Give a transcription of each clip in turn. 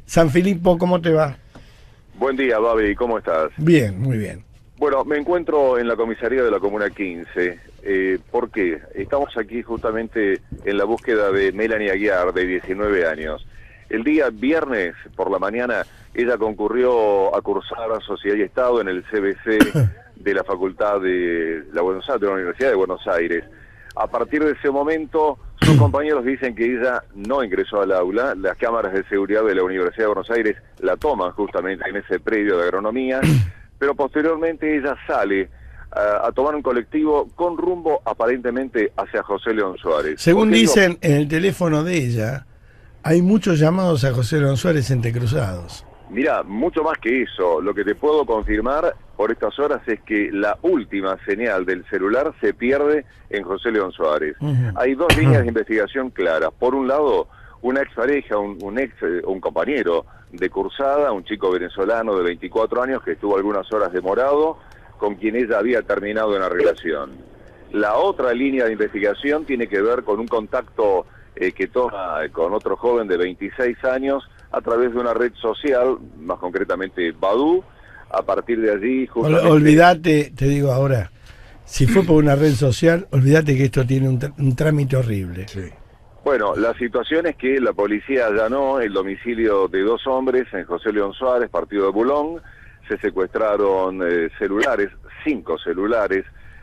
San Filipo, ¿cómo te va? Buen día, Babi, ¿cómo estás? Bien, muy bien. Bueno, me encuentro en la comisaría de la Comuna 15. ¿Por qué? Estamos aquí justamente en la búsqueda de Melanie Aguiar, de 19 años. El día viernes por la mañana, ella concurrió a cursar Sociedad y Estado en el CBC de la Facultad de la Universidad de Buenos Aires. A partir de ese momento, sus compañeros dicen que ella no ingresó al aula. Las cámaras de seguridad de la Universidad de Buenos Aires la toman justamente en ese predio de agronomía, pero posteriormente ella sale a tomar un colectivo con rumbo aparentemente hacia José León Suárez. Según dicen en el teléfono de ella, hay muchos llamados a José León Suárez entrecruzados. Mira, mucho más que eso, lo que te puedo confirmar por estas horas es que la última señal del celular se pierde en José León Suárez. Hay dos líneas de investigación claras. Por un lado, una expareja, un compañero de cursada, un chico venezolano de 24 años que estuvo algunas horas demorado, con quien ella había terminado una relación. La otra línea de investigación tiene que ver con un contacto que toma con otro joven de 26 años a través de una red social, más concretamente Badoo. A partir de allí, justamente... Olvídate, te digo ahora, si fue por una red social, olvídate que esto tiene un trámite horrible. Sí. Bueno, la situación es que la policía allanó el domicilio de dos hombres en José León Suárez, partido de Bulón. Se secuestraron celulares, 5 celulares,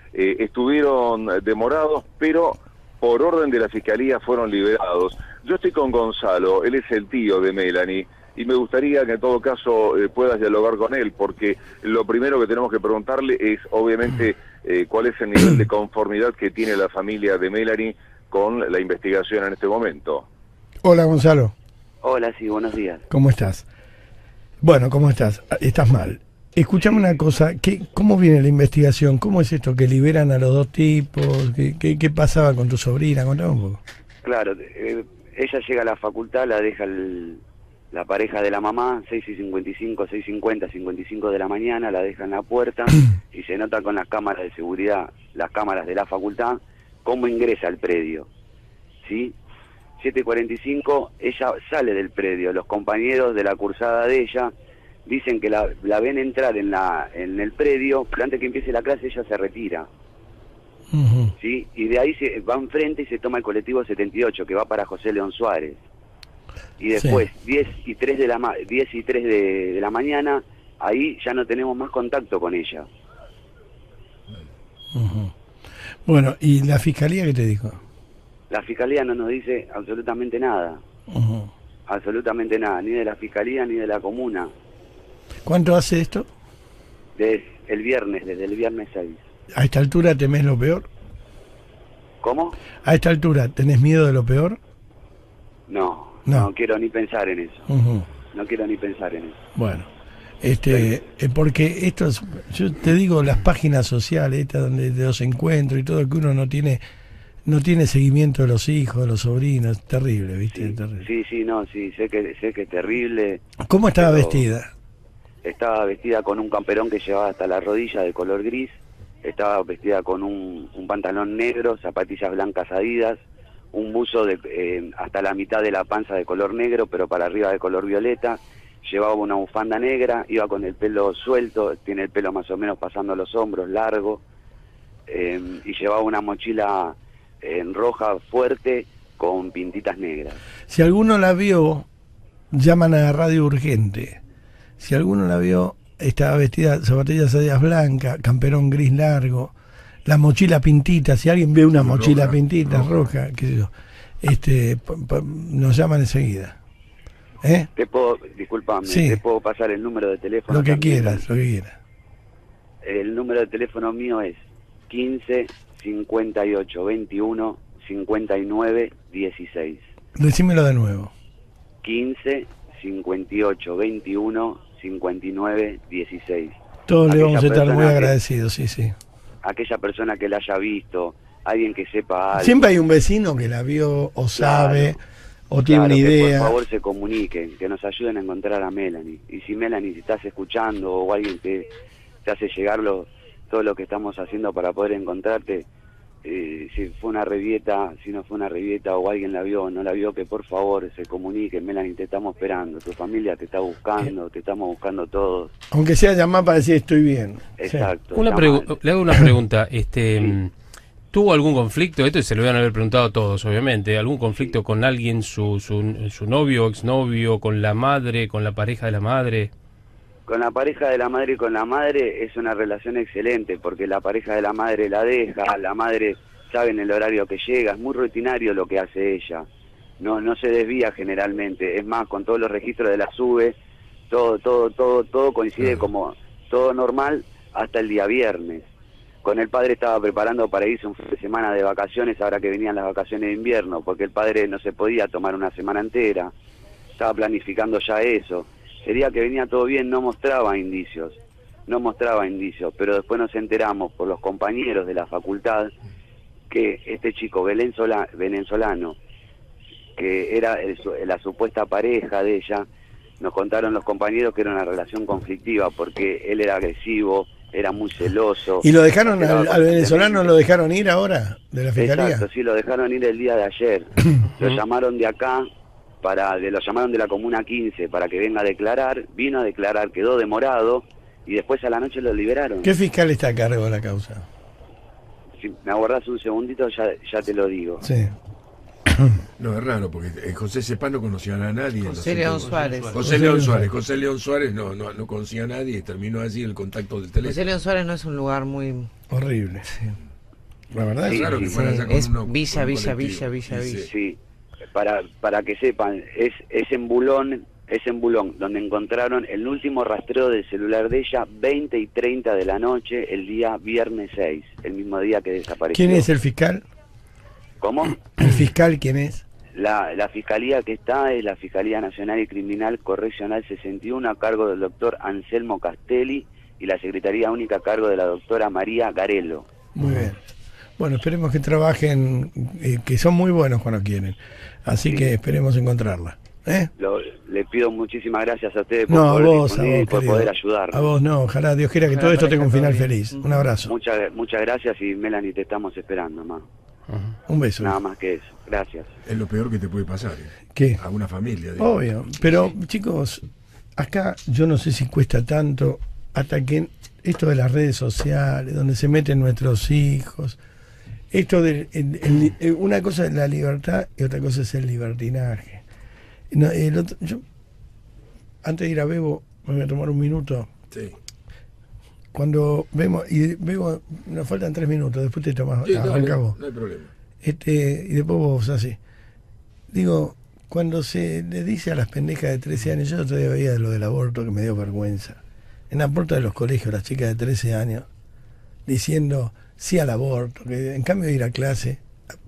estuvieron demorados, pero por orden de la Fiscalía fueron liberados. Yo estoy con Gonzalo, él es el tío de Melanie, y me gustaría que en todo caso puedas dialogar con él, porque lo primero que tenemos que preguntarle es, obviamente, cuál es el nivel de conformidad que tiene la familia de Melanie con la investigación en este momento. Hola, Gonzalo. Hola, sí, buenos días. ¿Cómo estás? Bueno, ¿cómo estás? Estás mal. Escuchame una cosa, ¿cómo viene la investigación? ¿Cómo es esto? ¿Que liberan a los dos tipos? ¿Qué pasaba con tu sobrina? Contame un poco. Claro, ella llega a la facultad, la deja la pareja de la mamá, 6:55, 6:50, 55 de la mañana, la deja en la puerta y se nota con las cámaras de seguridad, las cámaras de la facultad, cómo ingresa al predio, ¿sí? 7:45, ella sale del predio, los compañeros de la cursada de ella dicen que la ven entrar en el predio, pero antes que empiece la clase ella se retira, ¿sí? Y de ahí se va enfrente y se toma el colectivo 78, que va para José León Suárez. Y después, sí, 10:03 de la mañana, ahí ya no tenemos más contacto con ella. Bueno, ¿y la fiscalía qué te dijo? La fiscalía no nos dice absolutamente nada. Absolutamente nada, ni de la fiscalía ni de la comuna. ¿Cuánto hace esto? Desde el viernes 6. ¿A esta altura temés lo peor? ¿Cómo? ¿A esta altura tenés miedo de lo peor? No quiero ni pensar en eso. No quiero ni pensar en eso. Bueno, porque esto es, yo te digo, las páginas sociales, estas donde de los encuentros y todo, que uno no tiene seguimiento de los hijos, de los sobrinos, terrible, ¿viste? Sí, terrible. Sí, sé que es terrible. ¿Cómo estaba vestida? Estaba vestida con un camperón que llevaba hasta la rodilla de color gris, estaba vestida con un pantalón negro, zapatillas blancas Adidas, un buzo hasta la mitad de la panza de color negro, pero para arriba de color violeta, llevaba una bufanda negra, iba con el pelo suelto, tiene el pelo más o menos pasando los hombros, largo, y llevaba una mochila roja fuerte con pintitas negras. Si alguno la vio, llaman a Radio Urgente. Si alguno la vio, estaba vestida, zapatillas Adidas blancas, camperón gris largo, la mochila pintita. Si alguien ve una mochila pintita roja, qué sé yo, nos llaman enseguida. Disculpame, sí, te puedo pasar el número de teléfono. Lo que quieras. El número de teléfono mío es 15 58 21 59 16. Decímelo de nuevo. 15 58 21 59 16. Todos le vamos a estar muy agradecidos, sí. Aquella persona que la haya visto, alguien que sepa algo. Siempre hay un vecino que la vio o sabe, claro, o tiene una idea. Que por favor se comuniquen, que nos ayuden a encontrar a Melanie. Y si Melanie, si estás escuchando o alguien te hace llegar todo lo que estamos haciendo para poder encontrarte, si fue una revieta, si no fue una revieta o alguien la vio o no la vio, que por favor se comunique. Melanie, te estamos esperando, tu familia te está buscando, te estamos buscando todos. Aunque sea llamar para decir estoy bien. Exacto. Le hago una pregunta. ¿Tuvo algún conflicto? Esto se lo van a haber preguntado a todos, obviamente. ¿Algún conflicto con alguien, su novio o exnovio, con la madre, con la pareja de la madre? Con la pareja de la madre y con la madre es una relación excelente, porque la pareja de la madre la deja, la madre sabe en el horario que llega, es muy rutinario lo que hace ella, no se desvía generalmente, es más, con todos los registros de la SUBE, todo coincide como todo normal hasta el día viernes. Con el padre estaba preparando para irse un fin de semana de vacaciones, ahora que venían las vacaciones de invierno, porque el padre no se podía tomar una semana entera, estaba planificando ya eso. El día que venía todo bien no mostraba indicios, pero después nos enteramos por los compañeros de la facultad que este chico venezolano, que era la supuesta pareja de ella, nos contaron los compañeros que era una relación conflictiva porque él era agresivo, era muy celoso. ¿Y lo dejaron al venezolano, lo dejaron ir ahora de la fiscalía? Exacto, sí, lo dejaron ir el día de ayer. Lo llamaron de acá, lo llamaron de la Comuna 15 para que venga a declarar, vino a declarar, quedó demorado y después a la noche lo liberaron. ¿Qué fiscal está a cargo de la causa? Si me aguardás un segundito ya te lo digo. Sí. No, es raro, porque José Cepaz no conocía a nadie. José León Suárez. José León Suárez no conocía a nadie, terminó así el contacto del teléfono. José León Suárez no es un lugar muy... horrible. Sí. La verdad es raro que fuera allá con es uno, Villa. Sí, para que sepan, es en Bulón, donde encontraron el último rastreo del celular de ella, 20 y 30 de la noche, el día viernes 6, el mismo día que desapareció. ¿Quién es el fiscal? ¿Cómo? ¿El fiscal quién es? La fiscalía que está es la Fiscalía Nacional y Criminal Correccional 61, a cargo del doctor Anselmo Castelli, y la Secretaría Única a cargo de la doctora María Garello. Muy bien. Bueno, esperemos que trabajen, que son muy buenos cuando quieren. Así que esperemos encontrarla. Le pido muchísimas gracias a ustedes por poder ayudar. A vos no, ojalá Dios quiera que todo esto tenga un final feliz. Un abrazo. Muchas gracias y Melanie, te estamos esperando, mamá. Un beso. Nada más que eso. Gracias. Es lo peor que te puede pasar. ¿Qué? A una familia. Digo. Obvio. Pero, chicos, acá yo no sé si cuesta tanto hasta que esto de las redes sociales, donde se meten nuestros hijos, esto de una cosa es la libertad y otra cosa es el libertinaje. No, yo, antes de ir a Bebo, me voy a tomar un minuto. Sí. Cuando vemos, nos faltan 3 minutos, después te tomas, arranca vos. No hay problema. Y después vos así. Digo, cuando se le dice a las pendejas de 13 años, yo todavía veía lo del aborto que me dio vergüenza. En la puerta de los colegios, las chicas de 13 años, diciendo sí al aborto, que en cambio de ir a clase,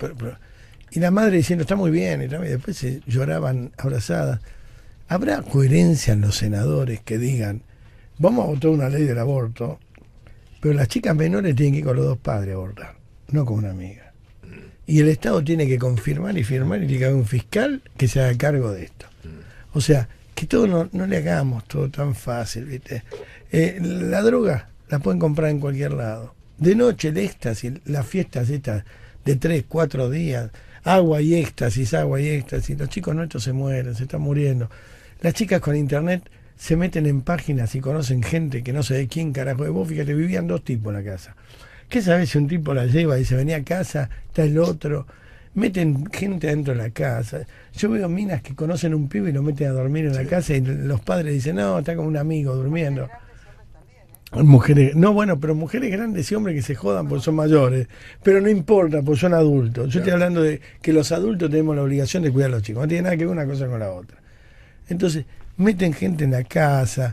y la madre diciendo está muy bien, y después se lloraban abrazadas. ¿Habrá coherencia en los senadores que digan vamos a votar una ley del aborto, pero las chicas menores tienen que ir con los 2 padres a abortar, no con una amiga? Y el Estado tiene que confirmar y firmar y tiene que haber un fiscal que se haga cargo de esto. O sea, que todo no le hagamos todo tan fácil, ¿viste? La droga la pueden comprar en cualquier lado. De noche el éxtasis, las fiestas estas de 3, 4 días, agua y éxtasis, los chicos nuestros se mueren, se están muriendo. Las chicas con internet se meten en páginas y conocen gente que no sé de quién carajo es. Vos fíjate, vivían 2 tipos en la casa. ¿Qué sabés si un tipo la lleva y se venía a casa, está el otro? Meten gente dentro de la casa. Yo veo minas que conocen un pibe y lo meten a dormir en la casa y los padres dicen, no, está con un amigo durmiendo. Mujeres, no, bueno, pero mujeres grandes y hombres que se jodan porque son mayores, pero no importa, porque son adultos. Yo estoy hablando de que los adultos tenemos la obligación de cuidar a los chicos, no tiene nada que ver una cosa con la otra. Entonces, meten gente en la casa.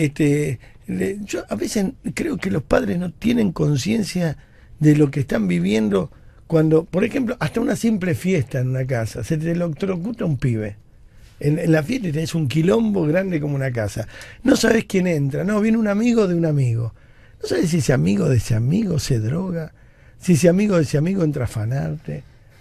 Yo a veces creo que los padres no tienen conciencia de lo que están viviendo cuando, por ejemplo, hasta una simple fiesta en una casa, se te electrocuta un pibe. En la fiesta tenés un quilombo grande como una casa. No sabés quién entra, no, viene un amigo de un amigo. No sabés si ese amigo de ese amigo se droga, si ese amigo de ese amigo entra a afanarte.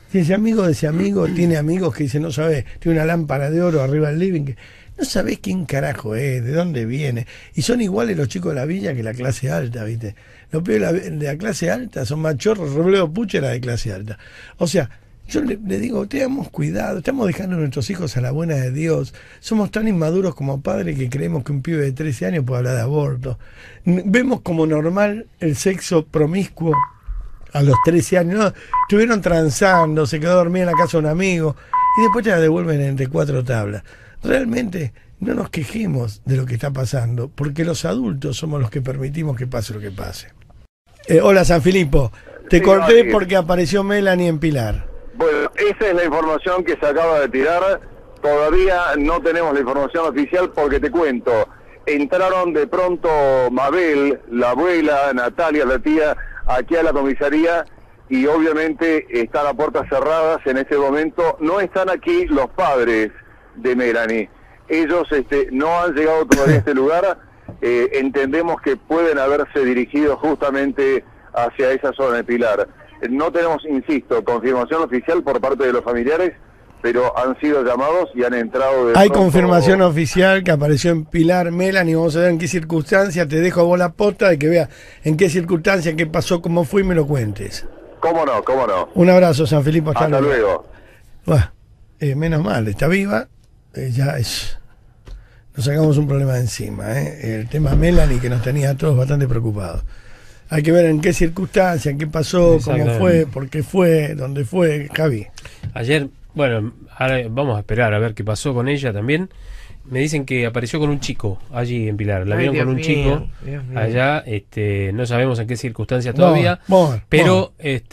Si ese amigo de ese amigo tiene amigos que dicen, no sabes, tiene una lámpara de oro arriba del living, que no sabés quién carajo es, de dónde viene. Y son iguales los chicos de la villa que la clase alta, ¿viste? Los pibes de la clase alta son más chorros. Robledo Puch era de clase alta. O sea, yo le digo, tengamos cuidado, estamos dejando a nuestros hijos a la buena de Dios. Somos tan inmaduros como padres que creemos que un pibe de 13 años puede hablar de aborto. Vemos como normal el sexo promiscuo a los 13 años. No, estuvieron transando, se quedó dormida en la casa de un amigo y después te la devuelven entre 4 tablas. Realmente no nos quejemos de lo que está pasando, porque los adultos somos los que permitimos que pase lo que pase. Hola, San Filipo. Te corté porque apareció Melanie en Pilar. Bueno, esa es la información que se acaba de tirar. Todavía no tenemos la información oficial porque te cuento, entraron de pronto Mabel, la abuela, Natalia, la tía, aquí a la comisaría y obviamente están a puertas cerradas en este momento. No están aquí los padres de Melanie. Ellos no han llegado todavía a este lugar. Entendemos que pueden haberse dirigido justamente hacia esa zona de Pilar. No tenemos, insisto, confirmación oficial por parte de los familiares, pero han sido llamados y han entrado de Hay pronto... confirmación oficial que apareció en Pilar Melanie. Vamos a ver en qué circunstancia. Te dejo a vos la posta de que veas en qué circunstancia, qué pasó, cómo fue y me lo cuentes. ¿Cómo no? ¿Cómo no? Un abrazo, San Filipo. Hasta luego. Bueno, menos mal, está viva. Ya es... Nos sacamos un problema de encima. El tema Melanie que nos tenía a todos bastante preocupados. Hay que ver en qué circunstancia, qué pasó, cómo fue, por qué fue, dónde fue. Javi. Ayer, bueno, ahora vamos a esperar a ver qué pasó con ella también. Me dicen que apareció con un chico allí en Pilar. La vieron con un chico allá. No sabemos en qué circunstancia todavía. Pero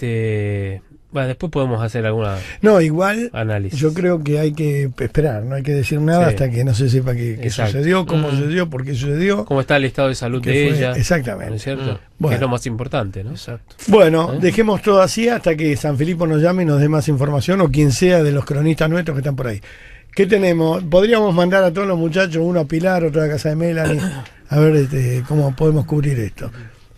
bueno, después podemos hacer alguna análisis. Yo creo que hay que esperar, no hay que decir nada hasta que no se sepa qué sucedió, cómo sucedió, por qué sucedió. Cómo está el estado de salud de ella. Exactamente. ¿No es cierto? Bueno. Que es lo más importante, ¿no? Exacto. Bueno, dejemos todo así hasta que San Filipo nos llame y nos dé más información, o quien sea de los cronistas nuestros que están por ahí. ¿Qué tenemos? Podríamos mandar a todos los muchachos, uno a Pilar, otro a casa de Melanie, a ver cómo podemos cubrir esto.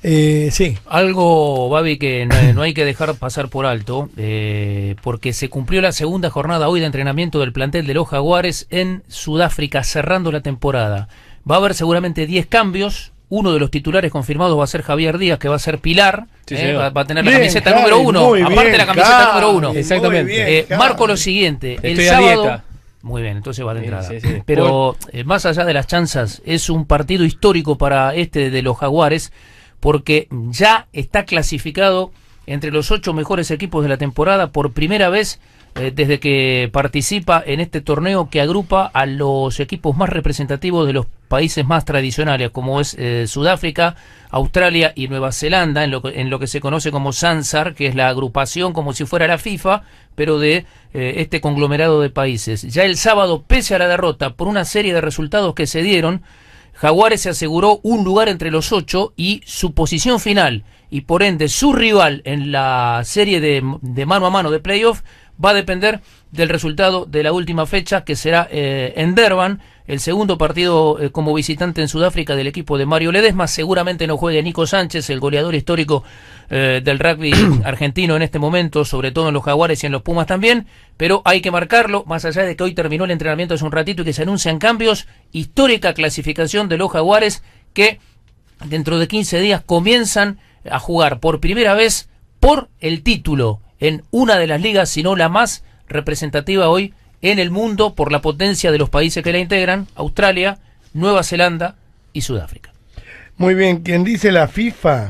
Sí. Algo, Babi, que no hay que dejar pasar por alto, porque se cumplió la segunda jornada hoy de entrenamiento del plantel de los Jaguares en Sudáfrica, cerrando la temporada. Va a haber seguramente 10 cambios. Uno de los titulares confirmados va a ser Javier Díaz, que va a ser Pilar. Va a tener la camiseta número 1, aparte de la camiseta número 1. Exactamente. Marco lo siguiente, Estoy el sábado... a dieta. Muy bien, entonces va de entrada. Pero más allá de las chanzas, es un partido histórico para de los Jaguares, porque ya está clasificado entre los 8 mejores equipos de la temporada por primera vez desde que participa en este torneo que agrupa a los equipos más representativos de los países más tradicionales, como es Sudáfrica, Australia y Nueva Zelanda, en lo que se conoce como SANSAR, que es la agrupación como si fuera la FIFA, pero de este conglomerado de países. Ya el sábado, pese a la derrota por una serie de resultados que se dieron, Jaguares se aseguró un lugar entre los 8 y su posición final, y por ende su rival en la serie de mano a mano de playoff va a depender del resultado de la última fecha, que será en Durban, el segundo partido como visitante en Sudáfrica del equipo de Mario Ledesma. Seguramente no juegue Nico Sánchez, el goleador histórico del rugby argentino en este momento, sobre todo en los Jaguares y en los Pumas también, pero hay que marcarlo, más allá de que hoy terminó el entrenamiento hace un ratito y que se anuncian cambios. Histórica clasificación de los Jaguares, que dentro de 15 días comienzan a jugar por primera vez por el título en una de las ligas, si no la más representativa hoy en el mundo por la potencia de los países que la integran: Australia, Nueva Zelanda y Sudáfrica. Muy bien, quien dice la FIFA,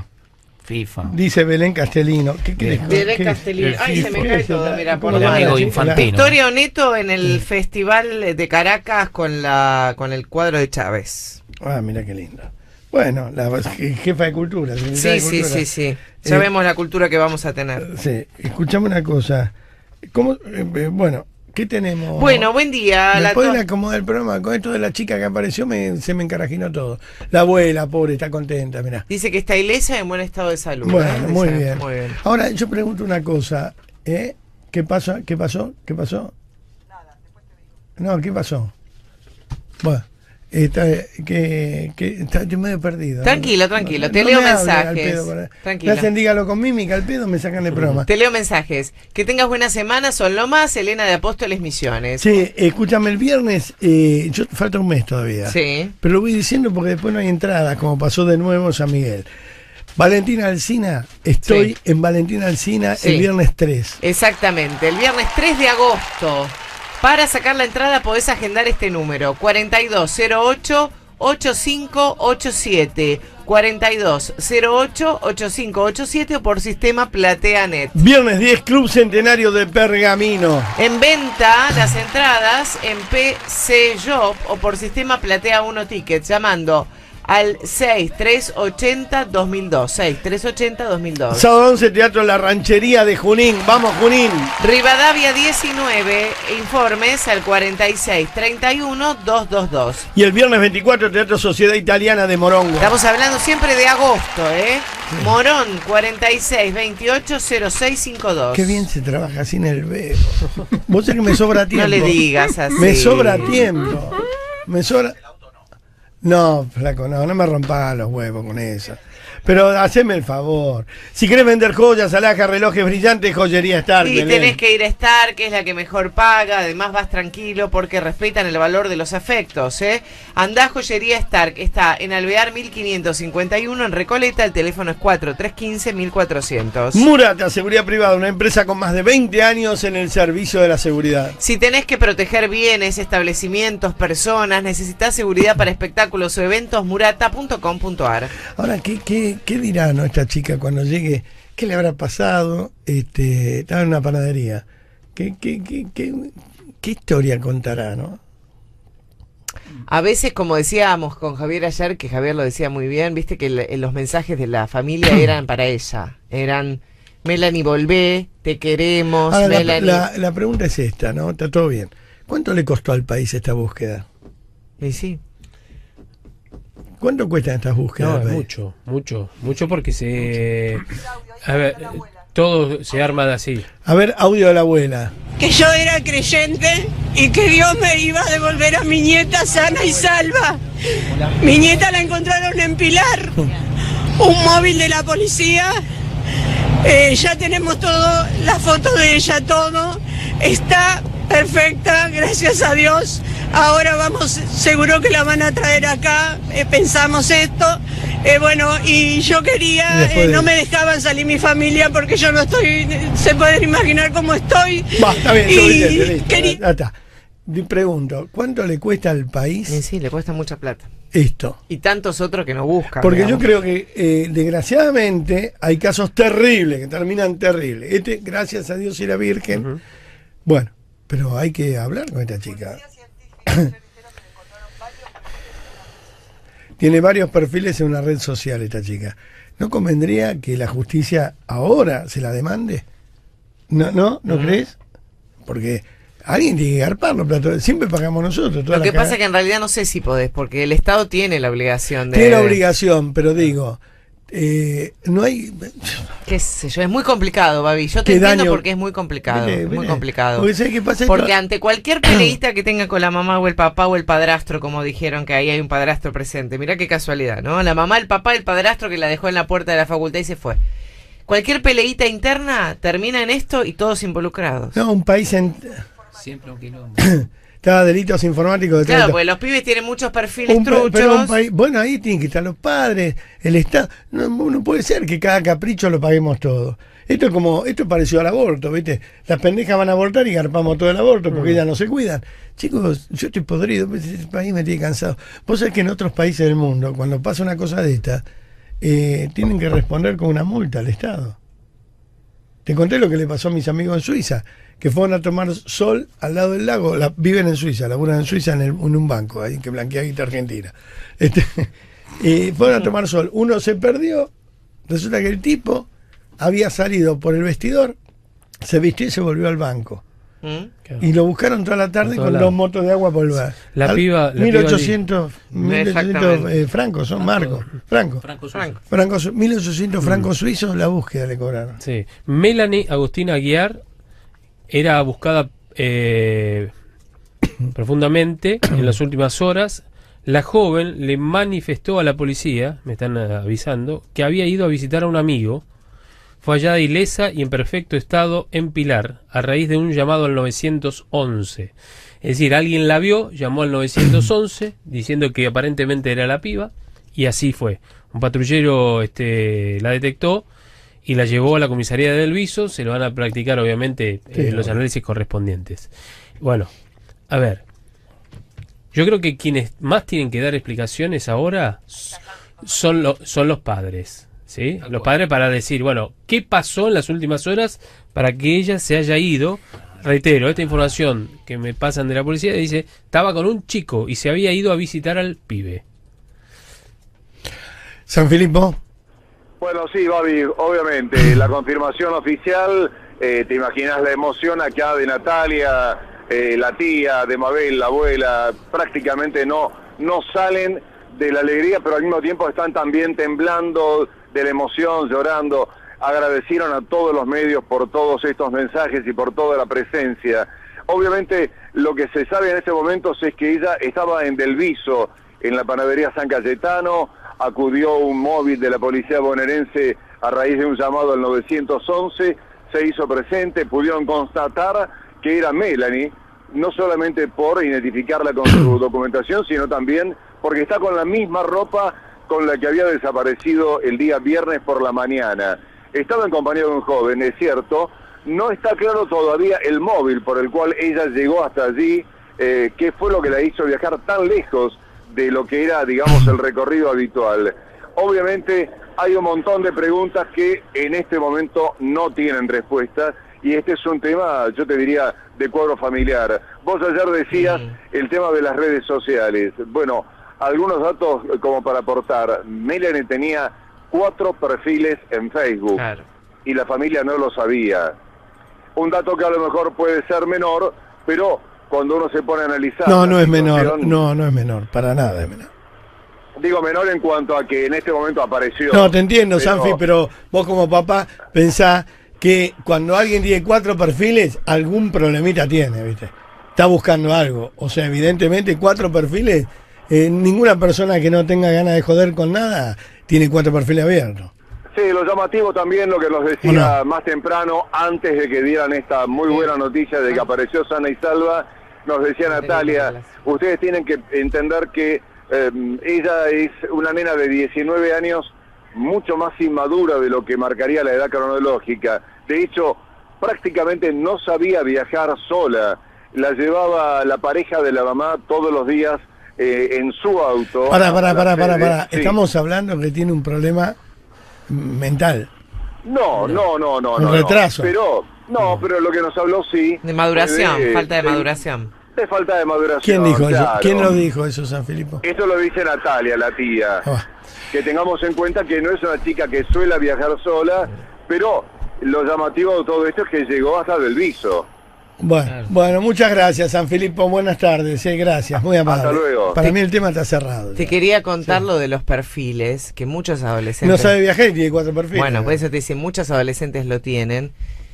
dice Belén Castellino. ¿Qué querés? Belén Castellino. Ay, se me cae todo, mira, por el amigo Infantino. Victoria Oneto en el Festival de Caracas con el cuadro de Chávez. Ah, mira qué lindo. Bueno, la jefa de cultura. Sí. Ya vemos la cultura que vamos a tener. Sí, escuchame una cosa. ¿Cómo? Bueno, ¿qué tenemos? Bueno, buen día. ¿Me pueden acomodar el programa? Con esto de la chica que apareció se me encarajinó todo. La abuela, pobre, está contenta, mirá. Dice que está ilesa y en buen estado de salud. Bueno, muy bien. Ahora, yo pregunto una cosa. ¿Qué pasó? ¿Qué pasó? Nada, después te digo. No, ¿qué pasó? Bueno, Estoy medio perdido. Tranquilo, te leo mensajes. Me hacen dígalo con mímica, al pedo me sacan de broma. Te leo mensajes. Que tengas buena semana, son lo más. Elena de Apóstoles Misiones. Sí, escúchame, el viernes, falta un mes todavía. Sí. Pero lo voy diciendo porque después no hay entradas, como pasó de nuevo San Miguel. Valentina Alsina, estoy en Valentina Alsina el viernes 3. Exactamente, el viernes 3 de agosto. Para sacar la entrada podés agendar este número, 4208-8587, 4208-8587 o por sistema PlateaNet. Viernes 10, Club Centenario de Pergamino. En venta las entradas en PC Shop o por sistema Platea 1 Tickets, llamando al 6380-2002. 6380-2002. Sábado 11, Teatro La Ranchería de Junín. Vamos, Junín. Rivadavia 19, informes al 4631-222. Y el viernes 24, Teatro Sociedad Italiana de Morongo. Estamos hablando siempre de agosto, ¿eh? Sí. Morón 4628-0652. Qué bien se trabaja sin el bebo. Vos sabés que me sobra tiempo. No le digas así. Me sobra tiempo. Me sobra... No, flaco, no me rompas los huevos con eso. Pero haceme el favor. Si querés vender joyas, alhajas, relojes brillantes, Joyería Stark. Y tenés que ir a Stark, que es la que mejor paga. Además vas tranquilo porque respetan el valor de los afectos, ¿eh? Andá a Joyería Stark. Está en Alvear 1551 en Recoleta. El teléfono es 4315-1400. Murata, Seguridad Privada, una empresa con más de 20 años en el servicio de la seguridad. Si tenés que proteger bienes, establecimientos, personas, necesitas seguridad para espectáculos o eventos, murata.com.ar. Ahora, ¿Qué dirá esta chica cuando llegue? ¿Qué le habrá pasado? Estaba en una panadería. ¿Qué historia contará, no? A veces, como decíamos con Javier ayer, que Javier lo decía muy bien, viste que los mensajes de la familia eran para ella. Eran, Melanie, volvé, te queremos. Ahora, Melanie. La pregunta es esta, ¿no? Está todo bien. ¿Cuánto le costó al país esta búsqueda? Sí. ¿Cuánto cuestan estas búsquedas? No, mucho porque a ver, todo se arma de así. A ver, audio de la abuela. Que yo era creyente y que Dios me iba a devolver a mi nieta sana y salva. Mi nieta la encontraron en Pilar, un móvil de la policía. Ya tenemos todo, la foto de ella, todo. Está perfecta, gracias a Dios. Ahora vamos, seguro que la van a traer acá, pensamos esto. Bueno, y yo quería, no me dejaban salir mi familia porque yo no estoy, se pueden imaginar cómo estoy. Está bien, está. Pregunto, ¿cuánto le cuesta al país? Sí, le cuesta mucha plata. Esto. Y tantos otros que no buscan. Porque digamos, yo creo que desgraciadamente hay casos terribles, que terminan terribles. Gracias a Dios, era virgen. Bueno, pero hay que hablar con esta chica. Tiene varios perfiles en una red social esta chica. ¿No convendría que la justicia ahora se la demande? ¿No crees? Porque alguien tiene que garparlo, pero siempre pagamos nosotros. Lo que pasa es que en realidad no sé si podés, porque el Estado tiene la obligación de... Tiene la obligación, pero digo... no hay... qué sé yo, es muy complicado, Babi. Yo te entiendo porque es muy complicado. Muy complicado. Porque ante cualquier peleita que tenga con la mamá o el papá o el padrastro, como dijeron que ahí hay un padrastro presente, mirá qué casualidad, ¿no? La mamá, el papá, el padrastro que la dejó en la puerta de la facultad y se fue. Cualquier peleita interna termina en esto y todos involucrados. No, un país siempre un quilombo. Cada delitos informáticos. Claro, porque los pibes tienen muchos perfiles truchos. Pero bueno, ahí tienen que estar los padres, el Estado. No puede ser que cada capricho lo paguemos todo. Esto pareció al aborto, ¿viste? Las pendejas van a abortar y garpamos todo el aborto porque ellas no se cuidan. Chicos, yo estoy podrido, este país me tiene cansado. Vos sabés que en otros países del mundo, cuando pasa una cosa de esta, tienen que responder con una multa al Estado. Te conté lo que le pasó a mis amigos en Suiza, que fueron a tomar sol al lado del lago. Viven en Suiza, laburan en Suiza en un banco ahí que blanquea guita argentina. Fueron a tomar sol. Uno se perdió. Resulta que el tipo había salido por el vestidor, se vistió y se volvió al banco. Y lo buscaron toda la tarde con 2 motos de agua por el La piba 1800 francos, son marcos. Francos. 1800 francos suizos, la búsqueda le cobraron. Sí. Melanie Agustina Aguiar era buscada profundamente en las últimas horas. la joven le manifestó a la policía, me están avisando, que había ido a visitar a un amigo. Fue hallada ilesa y en perfecto estado en Pilar, a raíz de un llamado al 911. Es decir, alguien la vio, llamó al 911, diciendo que aparentemente era la piba, y así fue. Un patrullero la detectó y la llevó a la comisaría de Delviso. Se lo van a practicar, obviamente, los análisis correspondientes. Bueno, a ver, yo creo que quienes más tienen que dar explicaciones ahora son los padres. ¿Sí? Los padres, para decir, bueno, ¿qué pasó en las últimas horas para que ella se haya ido? Reitero, esta información que me pasan de la policía dice, estaba con un chico y se había ido a visitar al pibe. Sanfilippo. Bueno, sí, Babi, obviamente, la confirmación oficial, te imaginas la emoción acá de Natalia, la tía, de Mabel, la abuela, prácticamente no salen de la alegría, pero al mismo tiempo están también temblando de la emoción, llorando. Agradecieron a todos los medios por todos estos mensajes y por toda la presencia. Obviamente lo que se sabe en este momento es que ella estaba en Delviso, en la panadería San Cayetano. Acudió un móvil de la policía bonaerense a raíz de un llamado al 911, se hizo presente, pudieron constatar que era Melanie, no solamente por identificarla con su documentación, sino también porque está con la misma ropa con la que había desaparecido el día viernes por la mañana. Estaba en compañía de un joven, es cierto, no está claro todavía el móvil por el cual ella llegó hasta allí, qué fue lo que la hizo viajar tan lejos de lo que era, digamos, el recorrido habitual. Obviamente hay un montón de preguntas que en este momento no tienen respuesta, y este es un tema, yo te diría, de cuadro familiar. Vos ayer decías el tema de las redes sociales. Bueno, algunos datos como para aportar. Melanie tenía 4 perfiles en Facebook, claro, y la familia no lo sabía. Un dato que a lo mejor puede ser menor, pero cuando uno se pone a analizar... No es menor, no es menor, para nada es menor. Digo menor en cuanto a que en este momento apareció... No, te entiendo, Sanfi, pero vos como papá pensás que cuando alguien tiene 4 perfiles, algún problemita tiene, ¿viste? Está buscando algo. O sea, evidentemente 4 perfiles... ninguna persona que no tenga ganas de joder con nada tiene 4 perfiles abiertos. Sí, lo llamativo también, lo que nos decía más temprano, antes de que dieran esta muy buena noticia de que apareció sana y salva, nos decía Natalia, ustedes tienen que entender que ella es una nena de 19 años, mucho más inmadura de lo que marcaría la edad cronológica. De hecho, prácticamente no sabía viajar sola, la llevaba la pareja de la mamá todos los días en su auto. Para. Sí. Estamos hablando que tiene un problema mental. No. Un retraso. Pero lo que nos habló sí. De maduración, falta de maduración. De falta de maduración. ¿Quién dijo eso? ¿Quién lo dijo eso, Sanfilippo? Eso lo dice Natalia, la tía. Que tengamos en cuenta que no es una chica que suele viajar sola, pero lo llamativo de todo esto es que llegó hasta Delviso. Bueno, muchas gracias, Sanfilippo. Buenas tardes, gracias, muy amable. Hasta luego. Para mí el tema está cerrado. Te quería contar lo de los perfiles, que muchos adolescentes... No sabe viajar y tiene 4 perfiles. Bueno, por eso te dicen, muchos adolescentes lo tienen.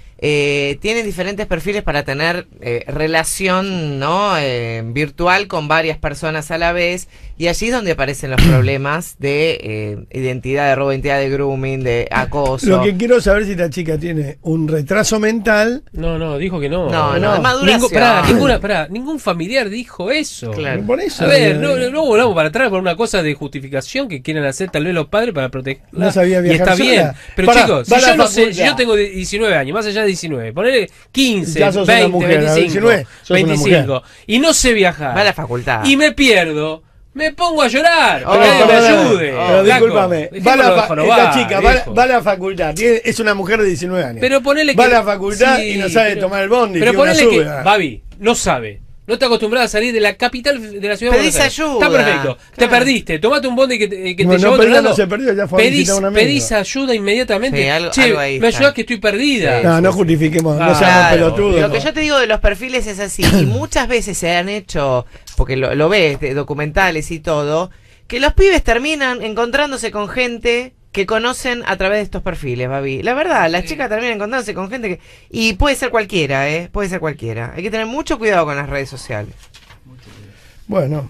Tienen diferentes perfiles para tener relación, ¿no? Virtual con varias personas a la vez, y allí es donde aparecen los problemas de identidad, de robo de identidad, de grooming, de acoso. Lo que quiero saber si esta chica tiene un retraso mental. No, dijo que no. No, maduración. Ningún familiar dijo eso. Claro. Por eso, a ver, no volvamos para atrás por una cosa de justificación que quieren hacer tal vez los padres para proteger. No sabía viajar. Y está sola. Bien, pero chicos, si yo no sé, si yo tengo 19 años, más allá de 19, ponele 15, 20, mujer, 25, 25, y no sé viajar, va a la facultad y me pierdo, me pongo a llorar, que nadie me ayude. Pero discúlpame, esta chica va a la facultad, es una mujer de 19 años. Pero ponele va a la facultad y no sabe tomar el bondi. Pero ponele que, Babi, no sabe. No está acostumbrada a salir de la capital de la ciudad de Buenos Aires. Ayuda. Está perfecto. Claro. Te perdiste. Tomate un bondi que te llevó a no se perdió, ya fue pedís ayuda inmediatamente. Sí, algo ahí me ayudás que estoy perdida. No justifiquemos, no seamos pelotudos. Lo que yo te digo de los perfiles es así. Y muchas veces se han hecho, porque lo ves, de documentales y todo, que los pibes terminan encontrándose con gente que conocen a través de estos perfiles, Babi. La verdad, las chicas terminan encontrándose con gente que... Y puede ser cualquiera, puede ser cualquiera. Hay que tener mucho cuidado con las redes sociales. Bueno,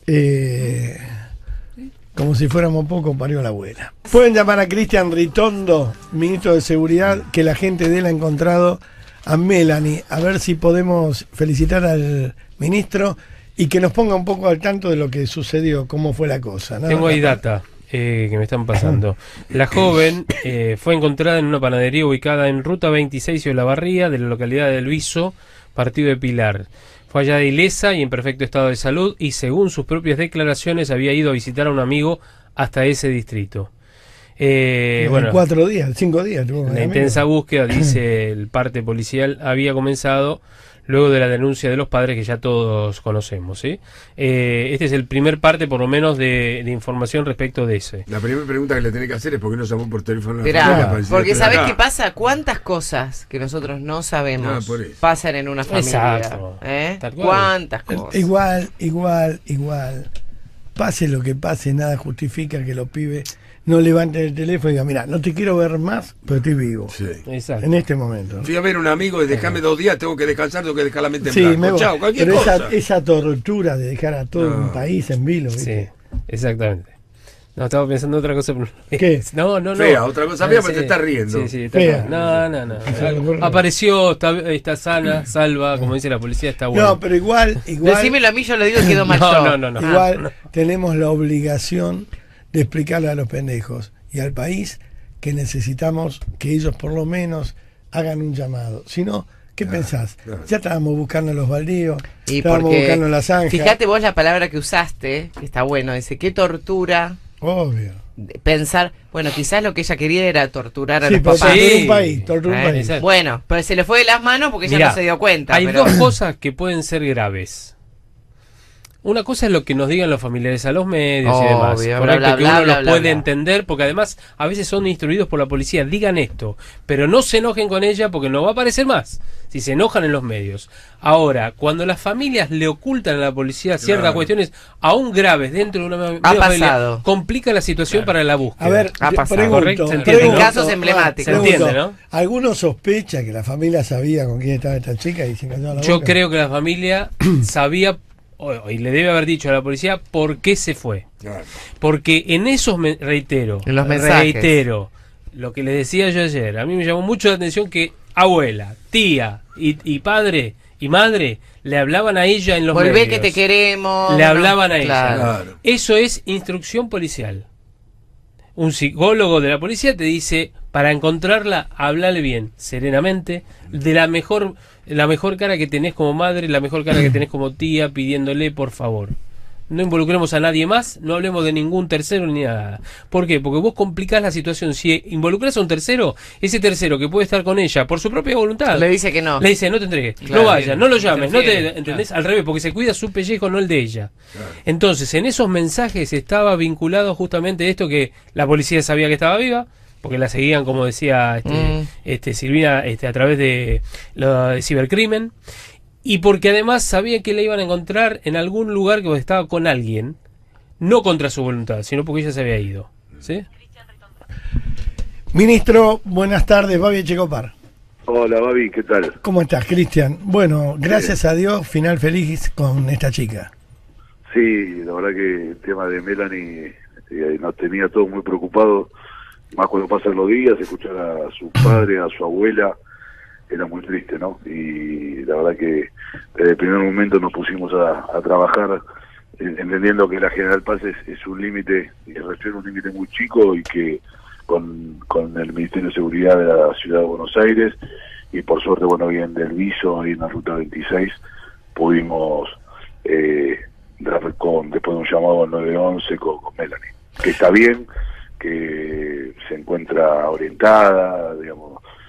Como si fuéramos poco, parió la abuela. Pueden llamar a Cristian Ritondo, ministro de Seguridad, que la gente de él ha encontrado a Melanie, a ver si podemos felicitar al ministro y que nos ponga un poco al tanto de lo que sucedió, cómo fue la cosa. Tengo ahí data que me están pasando. La joven fue encontrada en una panadería ubicada en Ruta 26 y Olavarría, de la localidad de Luiso, partido de Pilar. Fue hallada ilesa y en perfecto estado de salud y según sus propias declaraciones había ido a visitar a un amigo hasta ese distrito. Bueno, 4 días, 5 días. La intensa búsqueda, dice el parte policial, había comenzado luego de la denuncia de los padres que ya todos conocemos, ¿sí? Este es el primer parte, por lo menos, de información respecto de ese. La primera pregunta que le tenés que hacer es por qué no llamó por teléfono. Porque ¿sabés qué pasa? ¿Cuántas cosas que nosotros no sabemos pasan en una familia? Exacto. ¿Cuántas cosas? Igual. Pase lo que pase, nada justifica que los pibes no levanten el teléfono y digan, mira, no te quiero ver más, pero estoy vivo. Sí. Exacto. En este momento. Fui a ver a un amigo y déjame 2 días, tengo que descansar, tengo que dejar la mente en blanco. Chao, cualquier pero cosa. Esa tortura de dejar a todo un país en vilo. ¿viste? Sí, exactamente. No, estaba pensando otra cosa. ¿Qué? No. Fea, otra cosa fea, pero te estás riendo. Sí, fea. No. Apareció, está sana, salva, como dice la policía, está buena. No, pero igual. Decímelo a mí, yo lo digo y quedo mal yo. No. Igual tenemos la obligación de explicarle a los pendejos y al país que necesitamos que ellos por lo menos hagan un llamado. Si no, ¿qué pensás? Ya estábamos buscando los baldíos, estábamos buscando las zanjas. Fíjate vos la palabra que usaste, que está bueno, dice, qué tortura. Obvio. Pensar, bueno, quizás lo que ella quería era torturar a los papás. Torturar un país. Bueno, pero se le fue de las manos porque ella no se dio cuenta. Hay dos cosas que pueden ser graves. Una cosa es lo que nos digan los familiares a los medios y demás, correcto, que uno los puede entender, porque además a veces son instruidos por la policía, digan esto, pero no se enojen con ella porque no va a aparecer más, si se enojan en los medios. Ahora, cuando las familias le ocultan a la policía ciertas cuestiones aún graves dentro de una familia, complica la situación para la búsqueda. A ver, ha pasado, correcto, ¿se entiende? En casos emblemáticos. Se entiende, ¿no? ¿Alguno sospecha que la familia sabía con quién estaba esta chica y se cayó la boca? Yo creo que la familia sabía y le debe haber dicho a la policía por qué se fue. Porque en esos, reitero, lo que les decía yo ayer, a mí me llamó mucho la atención que abuela, tía y padre y madre le hablaban a ella en los medios. Volvé que te queremos. Le hablaban a ella. Claro. Eso es instrucción policial. Un psicólogo de la policía te dice, para encontrarla, hablale bien, serenamente, de la mejor cara que tenés como madre, la mejor cara que tenés como tía, pidiéndole por favor. No involucremos a nadie más, no hablemos de ningún tercero ni nada. ¿Por qué? Porque vos complicás la situación. Si involucras a un tercero, ese tercero que puede estar con ella por su propia voluntad, le dice que no. Le dice, no te entregues, no vayas, no lo llames, no te ¿entendés? Al revés, porque se cuida su pellejo, no el de ella. Entonces, en esos mensajes estaba vinculado justamente esto, que la policía sabía que estaba viva, porque la seguían, como decía Silvina, a través de cibercrimen, y porque además sabía que la iban a encontrar en algún lugar que estaba con alguien, no contra su voluntad, sino porque ella se había ido. ¿Sí? Ministro, buenas tardes, Babi Echecopar. Hola, Babi, ¿qué tal? ¿Cómo estás, Cristian? Bueno, gracias a Dios, final feliz con esta chica. Sí, la verdad que el tema de Melanie nos tenía todos muy preocupados, más cuando pasan los días, escuchar a su padre, a su abuela, era muy triste, ¿no? Y la verdad que desde el primer momento nos pusimos a trabajar entendiendo que la General Paz es un límite, y refiere un límite muy chico, y que con el Ministerio de Seguridad de la Ciudad de Buenos Aires, y por suerte, bueno, bien del Viso, ahí en la Ruta 26, pudimos dar después de un llamado al 911 con Melanie, que está bien, que se encuentra orientada, digamos,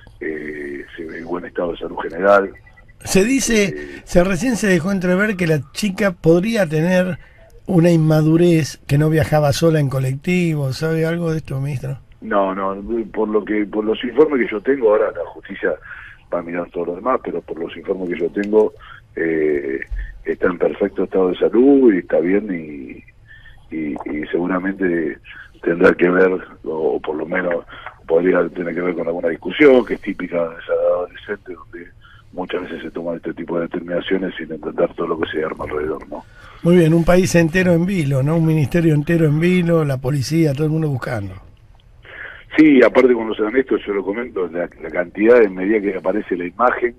se ve en buen estado de salud general. Se dice, recién se dejó entrever que la chica podría tener una inmadurez, que no viajaba sola en colectivo. ¿Sabe algo de esto, ministro? No, por los informes que yo tengo, ahora la justicia va a mirar todo lo demás, pero por los informes que yo tengo, está en perfecto estado de salud y está bien, y seguramente tendrá que ver, o por lo menos podría tener que ver con alguna discusión que es típica de esa edad adolescente, donde muchas veces se toman este tipo de determinaciones sin entender todo lo que se arma alrededor, ¿no? Muy bien, un país entero en vilo, ¿no? Un ministerio entero en vilo, la policía, todo el mundo buscando. Sí, aparte cuando se dan esto, yo lo comento, la cantidad de medida que aparece la imagen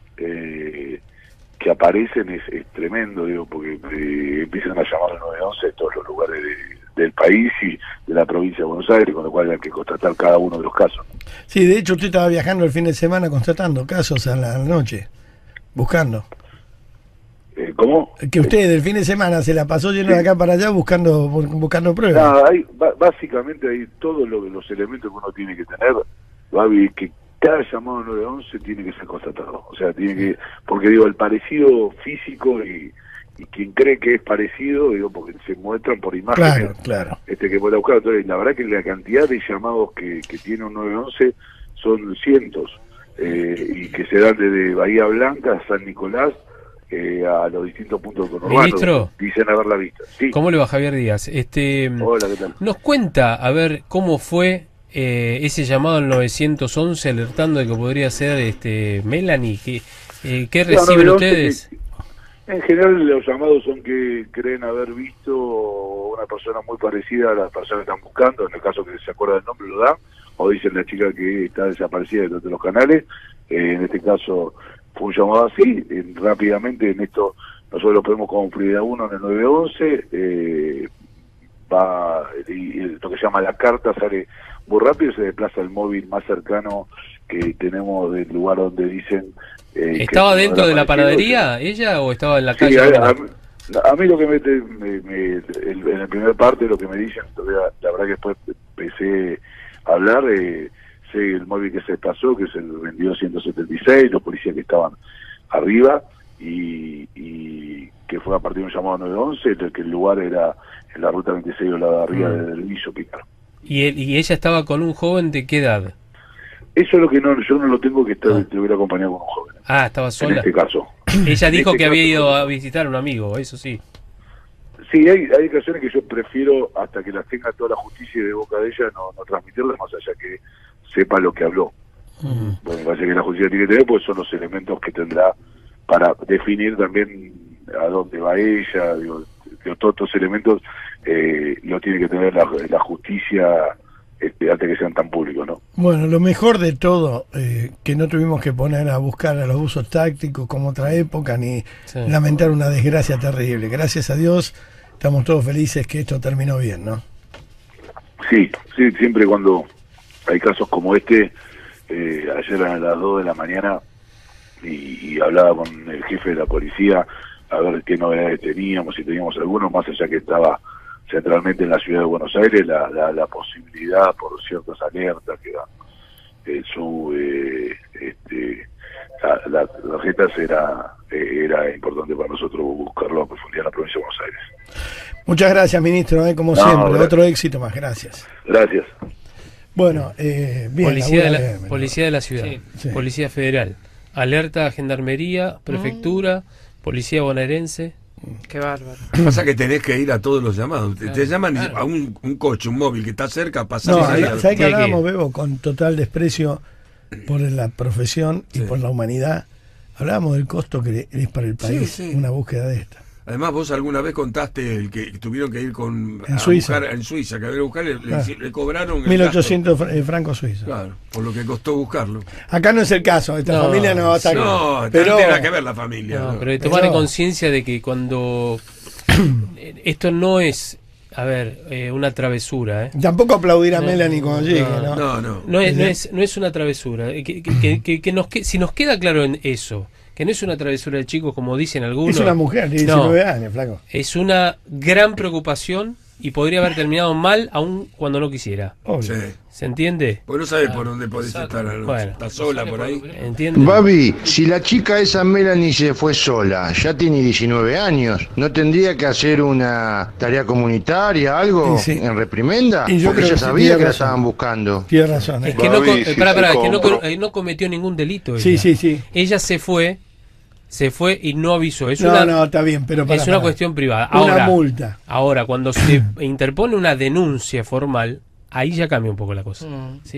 que aparecen es tremendo, digo, porque empiezan a llamar al 911 de todos los lugares del país y de la provincia de Buenos Aires, con lo cual hay que constatar cada uno de los casos. Sí, de hecho usted estaba viajando el fin de semana constatando casos a la noche, buscando. ¿Cómo? Que usted el fin de semana se la pasó yendo de acá para allá buscando pruebas. Nada, básicamente hay todos los elementos que uno tiene que tener, Babi, que cada llamado 911 tiene que ser constatado. O sea, tiene que, porque digo, el parecido físico y quien cree que es parecido, digo, porque se muestran por imágenes. Claro. Que pueda buscar. Entonces, la verdad que la cantidad de llamados que tiene un 911 son cientos, y que se dan desde Bahía Blanca a San Nicolás, a los distintos puntos conurbanos. Ministro, dicen haberla visto. Sí. ¿Cómo le va, Javier Díaz? Hola, ¿qué tal? Nos cuenta, a ver, cómo fue ese llamado al 911 alertando de que podría ser Melanie. ¿Qué reciben ustedes? En general los llamados son que creen haber visto una persona muy parecida a la persona que están buscando, en el caso que se acuerda del nombre lo dan, o dicen la chica que está desaparecida de los canales. En este caso fue un llamado así, rápidamente en esto nosotros lo ponemos como prioridad 1 en el 911, y lo que se llama la carta sale muy rápido, se desplaza el móvil más cercano que tenemos del lugar donde dicen... ¿Estaba dentro de la panadería ella o estaba en la calle? A mí lo que en la primera parte lo que me dicen, la verdad que después empecé a hablar, sé el móvil que se pasó, que se vendió 176, los policías que estaban arriba, y que fue a partir de un llamado 911, que el lugar era en la ruta 26 o la de arriba del Viso Picar. ¿Y ella estaba con un joven de qué edad? Eso es lo que yo no lo tengo, que te hubiera acompañado con un joven. Estaba sola. En este caso. Ella dijo que había ido a visitar a un amigo, eso sí. Sí, hay ocasiones que yo prefiero, hasta que las tenga toda la justicia de boca de ella, no transmitirlas, más allá que sepa lo que habló. Bueno, me parece que la justicia tiene que tener, pues son los elementos que tendrá para definir también a dónde va ella, todos estos elementos lo tiene que tener la justicia antes que sean tan públicos, ¿no? Bueno, lo mejor de todo, que no tuvimos que poner a buscar a los usos tácticos como otra época, ni lamentar una desgracia terrible. Gracias a Dios, estamos todos felices que esto terminó bien, ¿no? Sí, siempre cuando hay casos como ayer a las 2 de la mañana y hablaba con el jefe de la policía a ver qué novedades teníamos, si teníamos alguno, más allá que estaba centralmente en la ciudad de Buenos Aires, la posibilidad por ciertas alertas que dan las tarjetas era importante para nosotros buscarlo a profundidad en la provincia de Buenos Aires. Muchas gracias, ministro, como siempre, gracias. Otro éxito más, gracias. Gracias. Bueno, bien. Policía de la ciudad, sí. Policía federal, alerta a Gendarmería, Prefectura, Policía bonaerense. Qué bárbaro. Pasa que tenés que ir a todos los llamados. Te llaman a un coche, un móvil que está cerca, pasa. ¿Sabés que hablábamos, Bebo, con total desprecio por la profesión y por la humanidad? Hablábamos del costo que es para el país una búsqueda de esta. Además, vos alguna vez contaste el que tuvieron que ir en Suiza, que había que buscar, le cobraron 1.800 francos suizos. Claro, por lo que costó buscarlo. Acá no es el caso, esta familia no va a estar. No, pero tiene que ver la familia. No, pero tomar conciencia de que cuando esto no es, una travesura. Tampoco aplaudir a Melanie cuando llegue, ¿no? No es una travesura. Si nos queda claro en eso, que no es una travesura de chicos como dicen algunos. Es una mujer de 19 años, flaco. Es una gran preocupación y podría haber terminado mal aun cuando no quisiera. Sí. ¿Se entiende? Pues no sabes por dónde podés estar. Bueno, estás sola por ahí. ¿Entiendes? Babi, si la chica esa Melanie se fue sola, ya tiene 19 años, ¿no tendría que hacer una tarea comunitaria, algo en reprimenda? Y yo porque ella sabía que la estaban buscando. Tiene razón. Es que Babi, no cometió ningún delito. Ella. Sí. Ella se fue y no avisó. No, está bien, pero es una cuestión privada. Una multa. Ahora, cuando se interpone una denuncia formal, ahí ya cambia un poco la cosa. ¿Sí?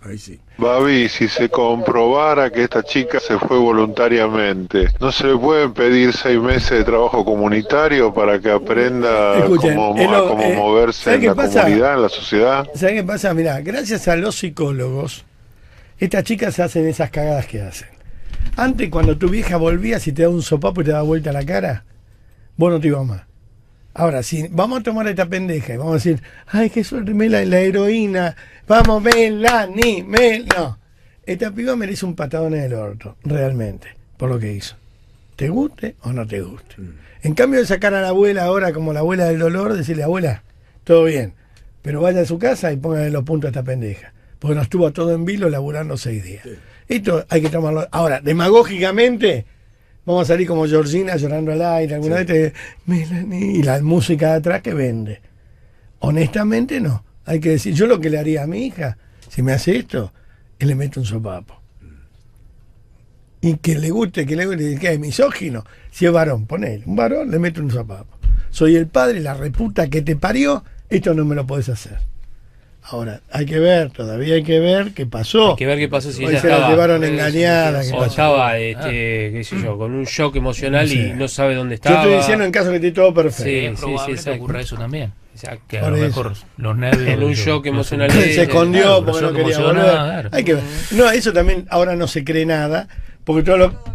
Ahí sí. Babi, si se comprobara que esta chica se fue voluntariamente, ¿no se le pueden pedir 6 meses de trabajo comunitario para que aprenda cómo moverse en la comunidad, en la sociedad? ¿Sabes qué pasa? Mirá, gracias a los psicólogos, estas chicas hacen esas cagadas que hacen. Antes, cuando tu vieja volvía, si te da un sopapo y te da vuelta la cara, vos no te ibas más. Ahora, si vamos a tomar a esta pendeja y vamos a decir, ay, qué suerte, la heroína, vamos, Melanie, no. Esta piba merece un patadón en el orto, realmente, por lo que hizo. ¿Te guste o no te guste? En cambio de sacar a la abuela ahora como la abuela del dolor, decirle, abuela, todo bien, pero vaya a su casa y póngale los puntos a esta pendeja, porque nos estuvo todo en vilo laburando 6 días. Sí. Esto hay que tomarlo. Ahora, demagógicamente, vamos a salir como Georgina llorando al aire, alguna vez y la música de atrás que vende. Honestamente no. Hay que decir, yo lo que le haría a mi hija, si me hace esto, es le meto un sopapo. Y que le guste, que es misógino. Si es varón, ponele, un varón, le meto un sopapo. Soy el padre, la reputa que te parió, esto no me lo podés hacer. Ahora, hay que ver, todavía hay que ver qué pasó. Hay que ver qué pasó si ella estaba... la llevaron engañada. O estaba, qué sé yo, con un shock emocional y no sabe dónde estaba. Yo estoy diciendo en caso que esté todo perfecto. Sí, ocurre eso también. Que a lo mejor los nervios... En un shock emocional. Se escondió porque no quería volver. Hay que ver. No, eso también ahora no se cree nada, porque todo lo...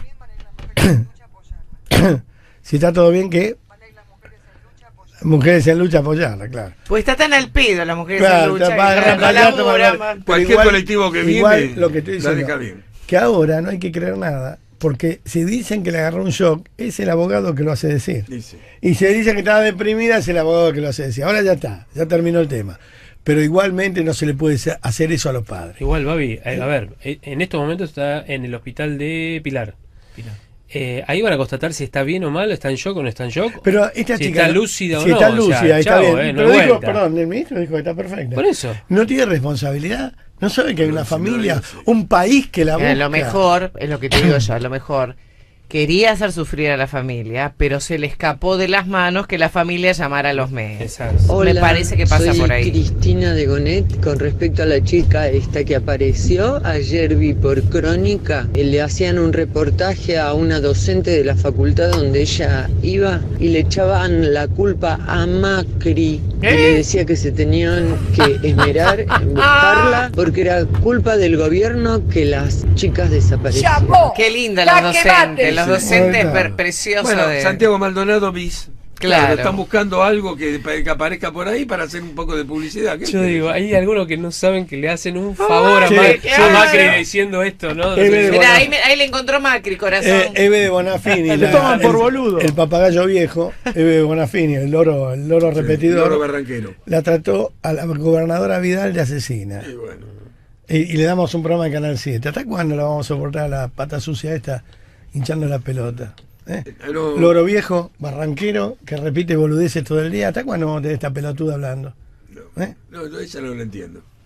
Si está todo bien, ¿qué? Mujeres en lucha, apoyarla, claro. Pues está tan al pedo las mujeres en lucha. Cualquier colectivo que viene, lo que estoy diciendo, que ahora no hay que creer nada, porque si dicen que le agarró un shock, es el abogado que lo hace decir. Dice. Y si dice que estaba deprimida, es el abogado que lo hace decir. Ahora ya está, ya terminó el tema. Pero igualmente no se le puede hacer eso a los padres. Igual, Babi, a ver, en estos momentos está en el hospital de Pilar. Ahí van a constatar si está bien o mal, está en shock o no está en shock. Pero esta chica está lúcida o no. Está lúcida, está bien. Pero dijo, perdón, el ministro dijo que está perfecta. Por eso. No tiene responsabilidad. No sabe que hay una familia, un país que la busca. A lo mejor, es lo que te digo yo, a lo mejor quería hacer sufrir a la familia, pero se le escapó de las manos que la familia llamara a los medios. Hola, me parece que pasa soy por ahí. Cristina de Gonet. Con respecto a la chica esta que apareció, ayer vi por Crónica, le hacían un reportaje a una docente de la facultad donde ella iba y le echaban la culpa a Macri. Y le decía que se tenían que esmerar en buscarla porque era culpa del gobierno que las chicas desaparecieron. Qué linda la docente. Los docentes preciosos. Bueno, Santiago Maldonado bis. Claro. Están buscando algo que aparezca por ahí para hacer un poco de publicidad. Yo digo, hay algunos que no saben que le hacen un favor a Macri diciendo esto, ¿no? Mirá, ahí le encontró Macri, corazón. Eve de Bonafini. Le toman por boludo. El papagayo viejo, Eve de Bonafini, el loro repetidor. El loro barranquero. La trató a la gobernadora Vidal de asesina. Y bueno. Y le damos un programa de Canal 7. ¿Hasta cuándo la vamos a soportar a la pata sucia esta hinchando la pelota? Loro viejo, barranquero, que repite boludeces todo el día. ¿Hasta cuándo vamos a tener esta pelotuda hablando? No, esa no la entiendo.